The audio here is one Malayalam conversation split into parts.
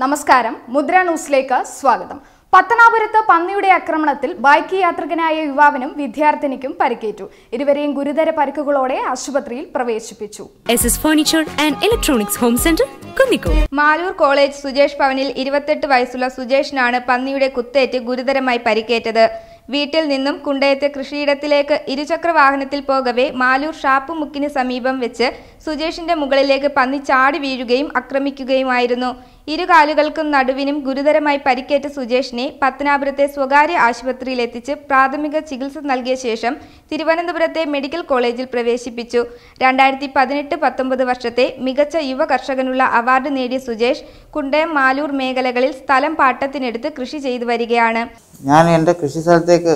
നമസ്കാരം, മുദ്ര ന്യൂസിലേക്ക് സ്വാഗതം. പത്തനാപുരത്ത് പന്നിയുടെ ആക്രമണത്തിൽ ബൈക്ക് യാത്രികനായ യുവാവിനും വിദ്യാർത്ഥിനിക്കും പരിക്കേറ്റു. ഇരുവരെയും ഗുരുതര പരിക്കുകളോടെ ആശുപത്രിയിൽ പ്രവേശിപ്പിച്ചു. SS Furniture and Electronics Home Center, Kunnicode. Maloor college Sujesh ഭവനിൽ 28 വയസ്സുള്ള സുജേഷിനാണ് പന്നിയുടെ കുത്തേറ്റ് ഗുരുതരമായി പരിക്കേറ്റത്. വീട്ടിൽ നിന്നും കുണ്ടയത്തെ കൃഷിയിടത്തിലേക്ക് ഇരുചക്ര വാഹനത്തിൽ പോകവേ മാലൂർ ഷാപ്പുമുക്കിന് സമീപം വെച്ച് സുജേഷിന്റെ മുകളിലേക്ക് പന്നി ചാടി വീഴുകയും ആക്രമിക്കുകയുമായിരുന്നു. ഇരുകാലുകൾക്കും നടുവിനും ഗുരുതരമായി പരിക്കേറ്റ സുജേഷിനെ പത്തനാപുരത്തെ സ്വകാര്യ ആശുപത്രിയിൽ എത്തിച്ച് പ്രാഥമിക ചികിത്സ നൽകിയ ശേഷം തിരുവനന്തപുരത്തെ മെഡിക്കൽ കോളേജിൽ പ്രവേശിപ്പിച്ചു. 2018-19 വർഷത്തെ മികച്ച യുവ കർഷകനുള്ള അവാർഡ് നേടിയ സുജേഷ് കുണ്ടയം മാലൂർ മേഖലകളിൽ സ്ഥലം പാട്ടത്തിനെടുത്ത് കൃഷി ചെയ്തു വരികയാണ്. ഞാൻ എൻ്റെ കൃഷിസ്ഥലത്തേക്ക്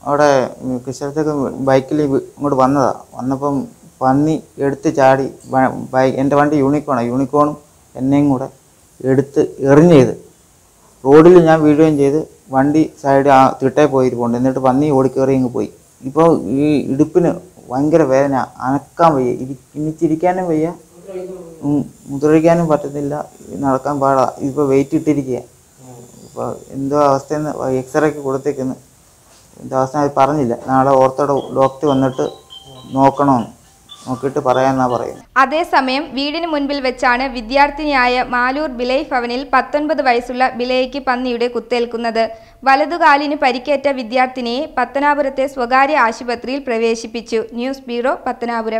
ബൈക്കിൽ ഇങ്ങോട്ട് വന്നപ്പം പന്നി എടുത്ത് ചാടി. എൻ്റെ വണ്ടി യൂണിക്കോണും എന്നെയും കൂടെ എടുത്ത് എറിഞ്ഞത് റോഡിൽ ഞാൻ വീഴുകയും ചെയ്ത് വണ്ടി സൈഡ് തിട്ടയിൽ പോയിരിപ്പുണ്ട്. എന്നിട്ട് പന്നി ഓടിക്കേറി ഇങ്ങ് പോയി. ഇപ്പോൾ ഈ ഇടുപ്പിന് ഭയങ്കര വേദന, അനക്കാൻ വയ്യ, ഇന്നിച്ചിരിക്കാനും വയ്യ, മുദ്രഴിക്കാനും പറ്റത്തില്ല, നടക്കാൻ പാടാ. ഇപ്പോൾ വെയിറ്റ് ഇട്ടിരിക്കുക. ഇപ്പോൾ എന്തോ അവസ്ഥയെന്ന് എക്സ്റേക്ക് കൊടുത്തേക്കുന്നു. എന്തോ അവസ്ഥ അത് പറഞ്ഞില്ല. നാളെ ഓർത്തോടെ ഡോക്ടർ വന്നിട്ട് നോക്കണമെന്ന് നോക്കിയിട്ട് പറയാമെന്നാ പറയുന്നത്. അതേസമയം വീടിന് മുൻപിൽ വെച്ചാണ് വിദ്യാർത്ഥിനിയായ മാലൂർ ബിലൈ ഭവനിൽ 19 വയസ്സുള്ള ബിലയ്ക്ക് പന്നിയുടെ കുത്തേൽക്കുന്നത്. വലതുകാലിന് പരിക്കേറ്റ വിദ്യാർത്ഥിനിയെ പത്തനാപുരത്തെ സ്വകാര്യ ആശുപത്രിയിൽ പ്രവേശിപ്പിച്ചു. News bureau, Pathanapuram.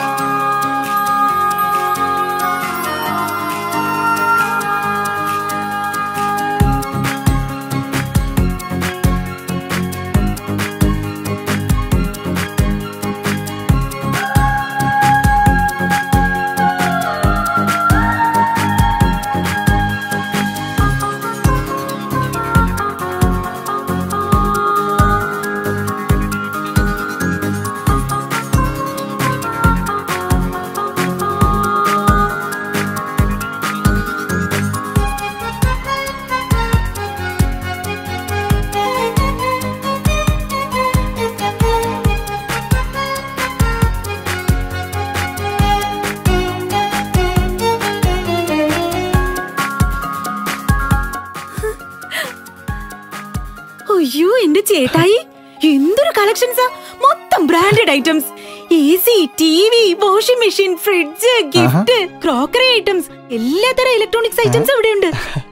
അയ്യോ, എന്റെ ചേട്ടായി, എന്തൊരു കളക്ഷൻസാ! മൊത്തം branded items. AC, TV, washing machine, fridge, gift, crockery items, എല്ലാത്തരം ഇലക്ട്രോണിക്സ് ഐറ്റംസ് ഇവിടെയുണ്ട്.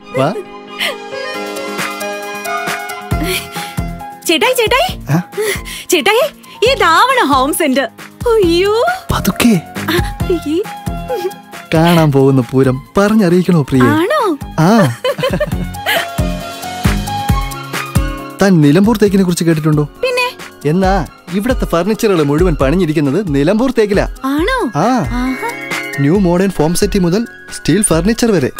ചേട്ടായി ചേട്ടായി ചേട്ടായി, ഇതാവണ ഹോം സെന്റർ. അയ്യോ, പതുക്കെ കാണാൻ പോകുന്ന പൂരം പറഞ്ഞറിയിക്കണോ പ്രിയ? ആണോ? ആ, താൻ നിലമ്പൂർ തേക്കിനെ കുറിച്ച് കേട്ടിട്ടുണ്ടോ? പിന്നെ എന്നാ ഇവിടത്തെ ഫർണിച്ചറുകൾ മുഴുവൻ പണിഞ്ഞിരിക്കുന്നത് നിലമ്പൂർ തേക്കിലാ. ആണോ? ആ, ന്യൂ മോഡേൺ ഫോം സെറ്റ് മുതൽ സ്റ്റീൽ ഫർണിച്ചർ വരെ.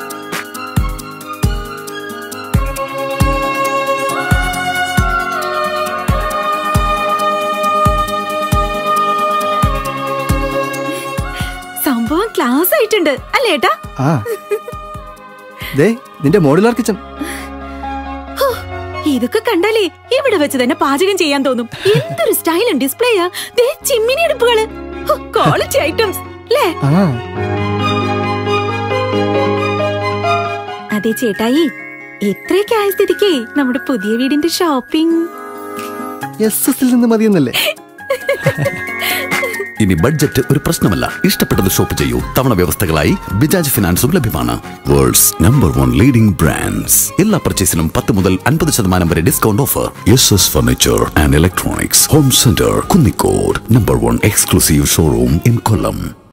സംഭവം ക്ലാസ് ആയിട്ടുണ്ട് അല്ലേ ഏട്ടാ? ആ, ദേ നിന്റെ മോഡുലാർ കിച്ചൺ. ഇതൊക്കെ കണ്ടാലേ ഇവിടെ വെച്ച് തന്നെ പാചകം ചെയ്യാൻ തോന്നും. എന്തൊരു സ്റ്റൈലും ഡിസ്പ്ലേയാ! ചിമ്മിനി അടുപ്പുകള്, ക്വാളിറ്റി ഐറ്റംസ് അല്ലേ? അതെ ചേട്ടായി, ഇത്രയൊക്കെ ആയ സ്ഥിതിക്ക് നമ്മുടെ പുതിയ വീടിന്റെ ഷോപ്പിംഗ് SS നിന്ന് മതിയെന്നല്ലേ? ഇനി ബഡ്ജറ്റ് ഒരു പ്രശ്നമല്ല. ഇഷ്ടപ്പെട്ടത് ഷോപ്പ് ചെയ്യൂ. തവണ വ്യവസ്ഥകളായി ബജാജ് ഫിനാൻസും ലഭ്യമാണ്. World's number 1 leading brands. എല്ലാ പർച്ചേസിനും 10 മുതൽ 50% വരെ discount offer. SS Furniture and Electronics Home Center, Kunnicode. Number 1 exclusive showroom in Kollam.